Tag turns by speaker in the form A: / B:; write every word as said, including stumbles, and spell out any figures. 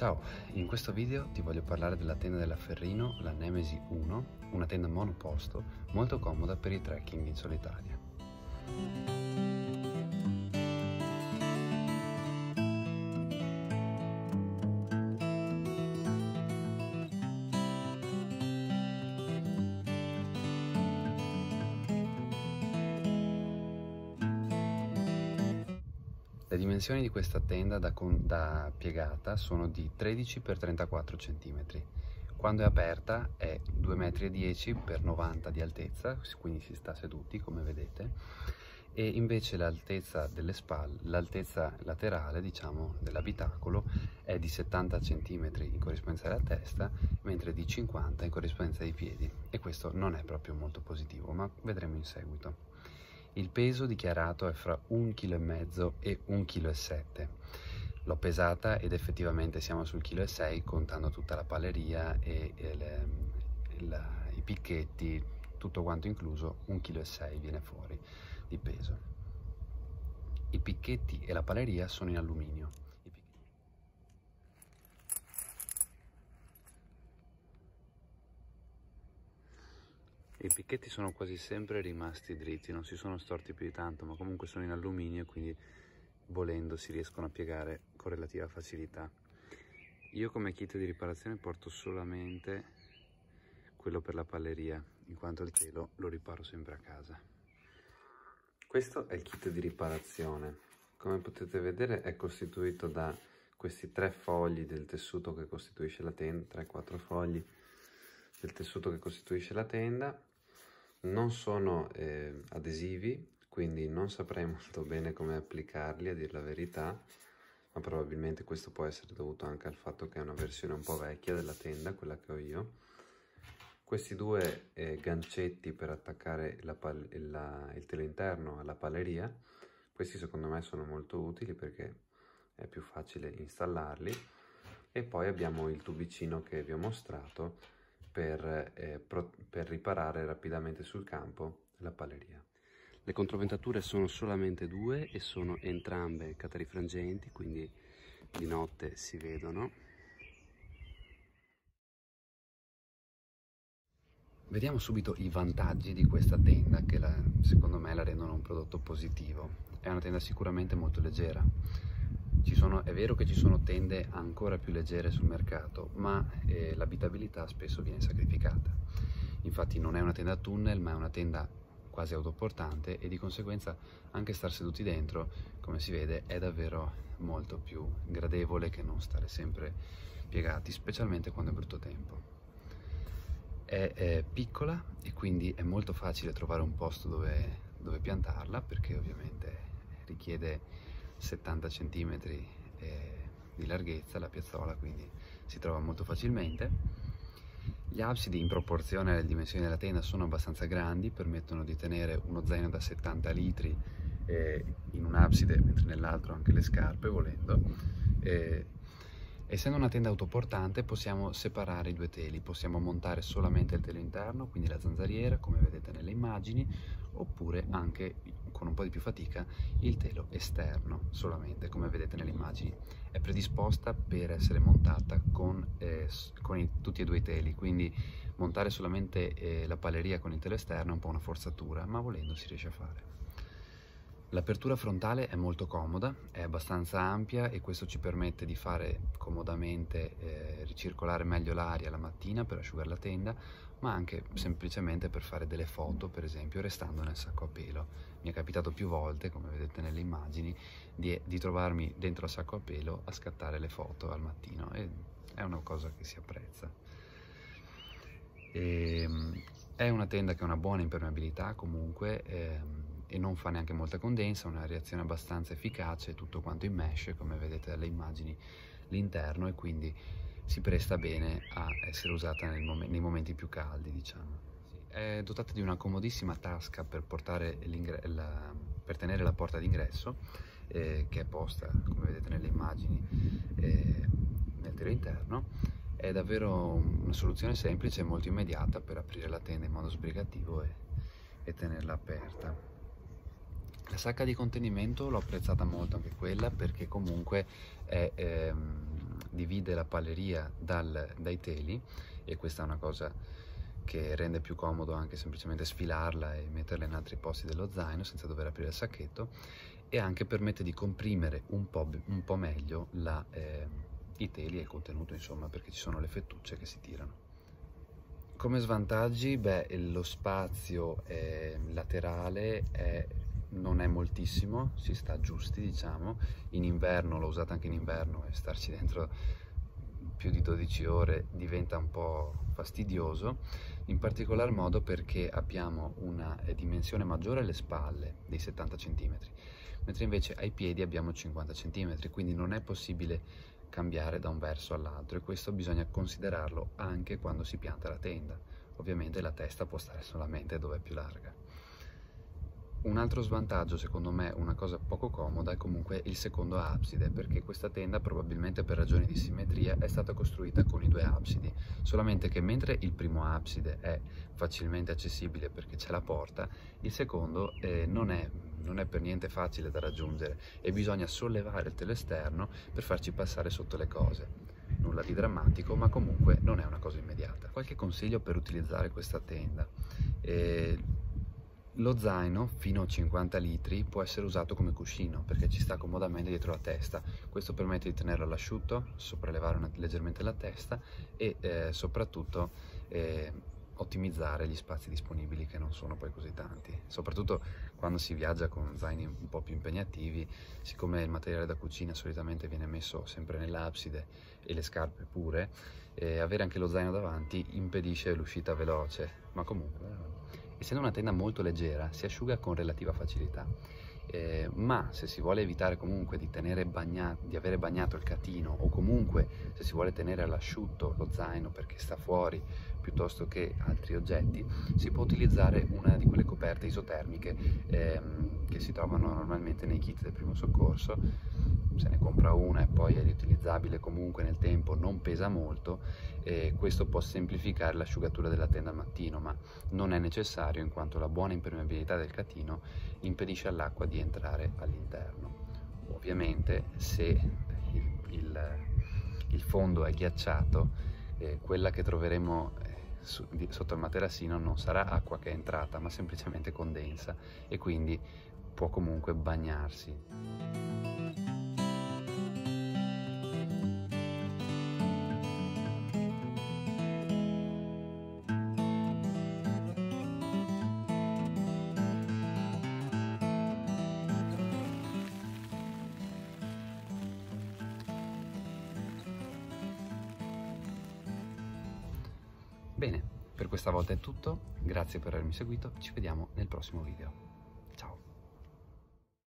A: Ciao, in questo video ti voglio parlare della tenda della Ferrino, la Nemesi uno, una tenda monoposto molto comoda per i trekking in solitaria. Le dimensioni di questa tenda da, da piegata sono di tredici per trentaquattro centimetri. Quando è aperta è due virgola dieci metri per novanta di altezza, quindi si sta seduti come vedete, e invece l'altezza delle spalle, l'altezza laterale diciamo dell'abitacolo è di settanta centimetri in corrispondenza della testa, mentre di cinquanta in corrispondenza dei piedi, e questo non è proprio molto positivo, ma vedremo in seguito. Il peso dichiarato è fra un chilo e mezzo e un chilo e sette. L'ho pesata ed effettivamente siamo sul chilo e sei, contando tutta la paleria e, e le, il, i picchetti, tutto quanto incluso, un chilo e sei viene fuori di peso. I picchetti e la paleria sono in alluminio. I picchetti sono quasi sempre rimasti dritti, non si sono storti più di tanto, ma comunque sono in alluminio e quindi volendo si riescono a piegare con relativa facilità. Io come kit di riparazione porto solamente quello per la palleria, in quanto il telo lo riparo sempre a casa. Questo è il kit di riparazione. Come potete vedere è costituito da questi tre fogli del tessuto che costituisce la tenda, tre quattro fogli del tessuto che costituisce la tenda. Non sono eh, adesivi, quindi non saprei molto bene come applicarli, a dir la verità, ma probabilmente questo può essere dovuto anche al fatto che è una versione un po' vecchia della tenda, quella che ho io. Questi due eh, gancetti per attaccare la la, il telo interno alla palleria, questi secondo me sono molto utili perché è più facile installarli. E poi abbiamo il tubicino che vi ho mostrato per, eh, per riparare rapidamente sul campo la palleria. Le controventature sono solamente due e sono entrambe catarifrangenti, quindi di notte si vedono. Vediamo subito i vantaggi di questa tenda che la, secondo me la rendono un prodotto positivo. È una tenda sicuramente molto leggera. Ci sono, è vero che ci sono tende ancora più leggere sul mercato, ma eh, l'abitabilità spesso viene sacrificata. Infatti non è una tenda a tunnel, ma è una tenda quasi autoportante e di conseguenza anche star seduti dentro, come si vede, è davvero molto più gradevole che non stare sempre piegati, specialmente quando è brutto tempo. È, è piccola e quindi è molto facile trovare un posto dove, dove piantarla, perché ovviamente richiede settanta centimetri eh, di larghezza la piazzola, quindi si trova molto facilmente. Gli absidi in proporzione alle dimensioni della tenda sono abbastanza grandi, permettono di tenere uno zaino da settanta litri eh, in un abside, mentre nell'altro anche le scarpe volendo. Eh, essendo una tenda autoportante possiamo separare i due teli, possiamo montare solamente il telo interno, quindi la zanzariera come vedete nelle immagini, oppure anche con un po' di più fatica il telo esterno solamente, come vedete nelle immagini. È predisposta per essere montata con, eh, con i, tutti e due i teli, quindi montare solamente eh, la palleria con il telo esterno è un po' una forzatura, ma volendo si riesce a fare. L'apertura frontale è molto comoda, è abbastanza ampia e questo ci permette di fare comodamente, eh, ricircolare meglio l'aria la mattina per asciugare la tenda, ma anche semplicemente per fare delle foto, per esempio, restando nel sacco a pelo. Mi è capitato più volte, come vedete nelle immagini, di, di trovarmi dentro al sacco a pelo a scattare le foto al mattino, e è una cosa che si apprezza. E, è una tenda che ha una buona impermeabilità comunque, ehm, e non fa neanche molta condensa, una reazione abbastanza efficace, tutto quanto in mesh, come vedete dalle immagini, l'interno, e quindi si presta bene a essere usata nel mom nei momenti più caldi, diciamo. È dotata di una comodissima tasca per, portare la, per tenere la porta d'ingresso, eh, che è posta, come vedete nelle immagini, eh, nel telo interno. È davvero una soluzione semplice e molto immediata per aprire la tenda in modo sbrigativo e, e tenerla aperta. La sacca di contenimento l'ho apprezzata molto anche quella, perché comunque è, ehm, divide la palleria dal, dai teli, e questa è una cosa che rende più comodo anche semplicemente sfilarla e metterla in altri posti dello zaino senza dover aprire il sacchetto, e anche permette di comprimere un po', un po' meglio la, eh, i teli e il contenuto, insomma, perché ci sono le fettucce che si tirano. Come svantaggi, beh, lo spazio eh, laterale è, non è moltissimo, si sta giusti, diciamo. In inverno, l'ho usata anche in inverno, e starci dentro più di dodici ore diventa un po' fastidioso, in particolar modo perché abbiamo una dimensione maggiore alle spalle, dei settanta centimetri, mentre invece ai piedi abbiamo cinquanta centimetri, quindi non è possibile cambiare da un verso all'altro, e questo bisogna considerarlo anche quando si pianta la tenda. Ovviamente la testa può stare solamente dove è più larga. Un altro svantaggio, secondo me, una cosa poco comoda, è comunque il secondo abside, perché questa tenda, probabilmente per ragioni di simmetria, è stata costruita con i due absidi, solamente che mentre il primo abside è facilmente accessibile perché c'è la porta, il secondo eh, non è non è per niente facile da raggiungere, e bisogna sollevare il telo esterno per farci passare sotto le cose. Nulla di drammatico, ma comunque non è una cosa immediata. Qualche consiglio per utilizzare questa tenda. Eh, lo zaino fino a cinquanta litri può essere usato come cuscino, perché ci sta comodamente dietro la testa. Questo permette di tenerlo all'asciutto, sopraellevare una, leggermente la testa, e eh, soprattutto eh, ottimizzare gli spazi disponibili, che non sono poi così tanti, soprattutto quando si viaggia con zaini un po' più impegnativi. Siccome il materiale da cucina solitamente viene messo sempre nell'abside, e le scarpe pure, eh, avere anche lo zaino davanti impedisce l'uscita veloce, ma comunque, essendo una tenda molto leggera, si asciuga con relativa facilità. Eh, ma se si vuole evitare comunque di, tenere bagnato, di avere bagnato il catino, o comunque se si vuole tenere all'asciutto lo zaino perché sta fuori piuttosto che altri oggetti, si può utilizzare una di quelle coperte isotermiche ehm, che si trovano normalmente nei kit del primo soccorso. Se ne compra una e poi è riutilizzabile comunque nel tempo, non pesa molto, e questo può semplificare l'asciugatura della tenda al mattino, ma non è necessario, in quanto la buona impermeabilità del catino impedisce all'acqua di entrare all'interno. Ovviamente se il, il, il fondo è ghiacciato, eh, quella che troveremo eh, su, di, sotto il materassino non sarà acqua che è entrata, ma semplicemente condensa, e quindi può comunque bagnarsi. Bene, per questa volta è tutto, grazie per avermi seguito, ci vediamo nel prossimo video.